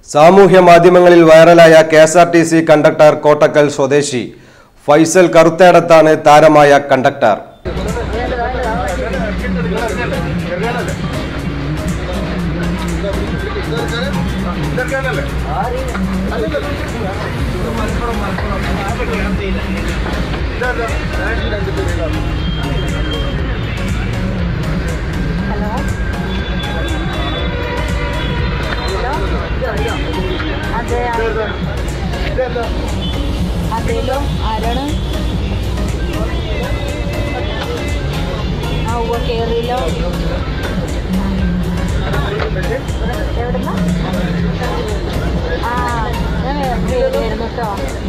സാമൂഹ്യ മാധ്യമങ്ങളിൽ വൈറലായ കെഎസ്ആർടിസി കണ്ടക്ടർ കോട്ടക്കൽ സ്വദേശി ഫൈസൽ കറുത്തേടത്താണ് താരമായ കണ്ടക്ടർ. അതേലോ ആരാണ് കേറിയില്ലോ എവിടുന്ന ഞാൻ വരുന്നു കേട്ടോ.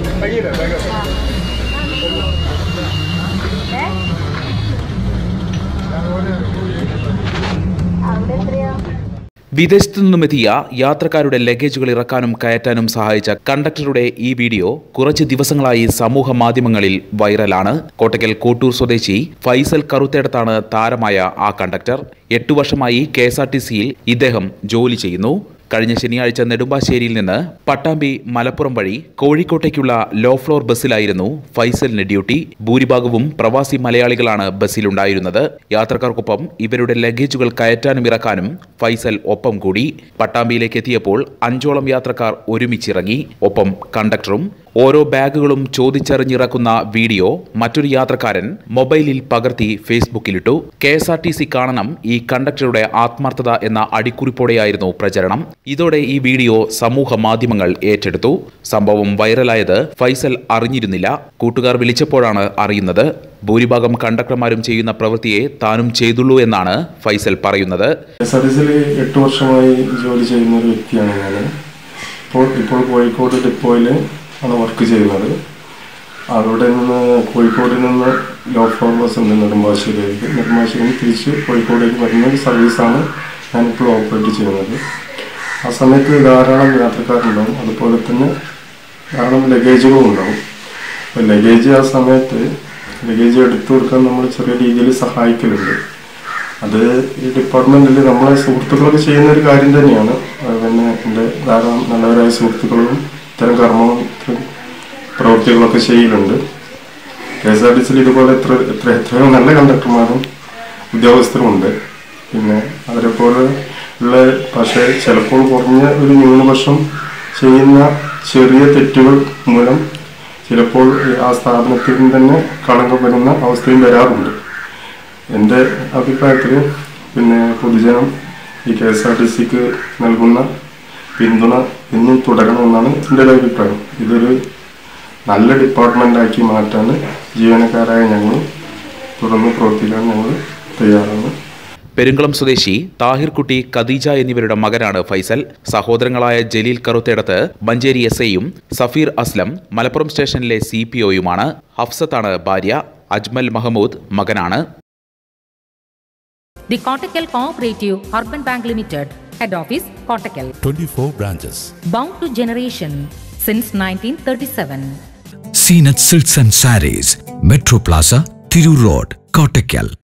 അവിടെ എത്രയാ? വിദേശത്തു നിന്നുമെത്തിയ യാത്രക്കാരുടെ ലഗേജുകൾ ഇറക്കാനും കയറ്റാനും സഹായിച്ച കണ്ടക്ടറുടെ ഈ വീഡിയോ കുറച്ച് ദിവസങ്ങളായി സമൂഹ മാധ്യമങ്ങളിൽ വൈറലാണ്. കോട്ടക്കൽ കോട്ടൂർ സ്വദേശി ഫൈസൽ കറുത്തേടത്താണ് താരമായ ആ കണ്ടക്ടർ. 8 വർഷമായി കെഎസ്ആർടിസിയിൽ ഇദ്ദേഹം ജോലി ചെയ്യുന്നു. കഴിഞ്ഞ ശനിയാഴ്ച നെടുമ്പാശ്ശേരിയിൽ നിന്ന് പട്ടാമ്പി മലപ്പുറം വഴി കോഴിക്കോട്ടേക്കുള്ള ലോ ഫ്ലോർ ബസ്സിലായിരുന്നു ഫൈസലിന് ഡ്യൂട്ടി. ഭൂരിഭാഗവും പ്രവാസി മലയാളികളാണ് ബസ്സിലുണ്ടായിരുന്നത്. യാത്രക്കാർക്കൊപ്പം ഇവരുടെ ലഗേജുകൾ കയറ്റാനും ഇറക്കാനും ഫൈസൽ ഒപ്പം കൂടി. പട്ടാമ്പിയിലേക്ക് എത്തിയപ്പോൾ 5ഓളം യാത്രക്കാർ ഒരുമിച്ചിറങ്ങി. ഒപ്പം കണ്ടക്ടറും. ഓരോ ബാഗുകളും ചോദിച്ചറിഞ്ഞിറക്കുന്ന വീഡിയോ മറ്റൊരു യാത്രക്കാരൻ മൊബൈലിൽ പകർത്തി ഫേസ്ബുക്കിലിട്ടു. കെഎസ്ആർടിസി കാണണം ഈ കണ്ടക്ടറുടെ ആത്മാർത്ഥത എന്ന അടിക്കുറിപ്പോടെയായിരുന്നു പ്രചരണം. ഇതോടെ ഈ വീഡിയോ സമൂഹ മാധ്യമങ്ങൾ ഏറ്റെടുത്തു. സംഭവം വൈറലായത് ഫൈസൽ അറിഞ്ഞിരുന്നില്ല. കൂട്ടുകാർ വിളിച്ചപ്പോഴാണ് അറിയുന്നത്. ഭൂരിഭാഗം കണ്ടക്ടർമാരും ചെയ്യുന്ന പ്രവൃത്തിയെ താനും ചെയ്തുള്ളൂ എന്നാണ് ഫൈസൽ പറയുന്നത്. കെഎസ്ആർടിസിയിൽ 8 വർഷമായി ജോലി ചെയ്യുന്ന ഒരു വ്യക്തിയാണ് ഞാൻ. ഇപ്പോൾ കോഴിക്കോട് ഡിപ്പോയിൽ ആണ് വർക്ക് ചെയ്യുന്നത്. അവിടെ നിന്ന് കോഴിക്കോടിൽ നിന്ന് ലോ ഫ്ലോർ ബസ് ഉണ്ട് നെടുമ്പാശ്ശേരിയിലേക്ക്. നെടുമ്പാശ്ശേരിയിൽ തിരിച്ച് കോഴിക്കോടേക്ക് വരുന്ന ഒരു സർവീസാണ് ഞാനിപ്പോൾ ഓപ്പറേറ്റ് ചെയ്യുന്നത്. ആ സമയത്ത് ധാരാളം യാത്രക്കാരുണ്ടാവും, അതുപോലെ തന്നെ ധാരാളം ലഗേജുകളും ഉണ്ടാവും. അപ്പോൾ ലഗേജ് ആ സമയത്ത് ലഗേജ് എടുത്തു കൊടുക്കാൻ നമ്മൾ ചെറിയ രീതിയിൽ സഹായിക്കലുണ്ട്. അത് ഈ ഡിപ്പാർട്ട്മെൻറ്റിൽ നമ്മളെ സുഹൃത്തുക്കളൊക്കെ ചെയ്യുന്ന ഒരു കാര്യം തന്നെയാണ്. പിന്നെ എൻ്റെ ധാരാളം നല്ലവരായ സുഹൃത്തുക്കളും ഇത്തരം കർമ്മവും പ്രവൃത്തികളൊക്കെ ചെയ്യലുണ്ട്. കെഎസ്ആർടിസിയിൽ ഇതുപോലെ എത്രയോ നല്ല കണ്ടക്ടർമാരും ഉദ്യോഗസ്ഥരും ഉണ്ട്. പിന്നെ അവരെപ്പോലെ ഉള്ള പക്ഷേ ചിലപ്പോൾ കുറഞ്ഞ ഒരു ന്യൂനപക്ഷം ചെയ്യുന്ന ചെറിയ തെറ്റുകൾ മൂലം ചിലപ്പോൾ ആ സ്ഥാപനത്തിൽ തന്നെ കളങ്കം വരുന്ന അവസ്ഥയും വരാറുണ്ട്. എൻ്റെ അഭിപ്രായത്തിൽ പിന്നെ പൊതുജനം ഈ കെഎസ്ആർടിസിക്ക് നൽകുന്ന പിന്തുണ ഇന്നും തുടരണമെന്നാണ് എൻ്റെ ഒരു അഭിപ്രായം. ഇതൊരു നല്ല ഡിപ്പാർട്ട്മെൻറ്റാക്കി മാറ്റാൻ ജീവനക്കാരായ ഞങ്ങൾ തുടർന്ന് പ്രവർത്തിക്കാൻ ഞങ്ങൾ തയ്യാറാണ്. പെരുങ്കളം സ്വദേശി താഹിർ കുട്ടി, ഖദീജ എന്നിവരുടെ മകനാണ് ഫൈസൽ. സഹോദരങ്ങളായ ജലീൽ കറുത്തേടത്ത് മഞ്ചേരി എസ്ഐയും സഫീർ അസ്ലം മലപ്പുറം സ്റ്റേഷനിലെ CPOയുമാണ്. ഹഫ്സത്താണ് ഭാര്യ. അജ്മൽ മഹമ്മൂദ് മകനാണ്. The Kottakkal Cooperative Urban Bank Limited, Head Office, Kottakkal. 24 branches. Bound to generation since 1937. Seenat Silks and Sarees, Metro Plaza, Thiru Road, Kottakkal.